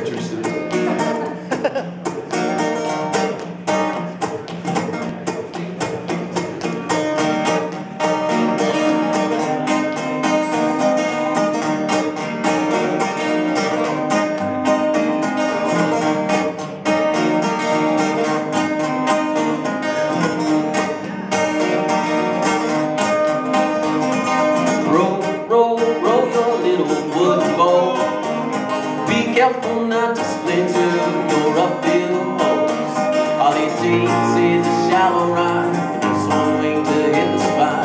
interested. Be careful not to splinter your uphill hopes. All it takes is a shallow ride, just one wing to hit the spot.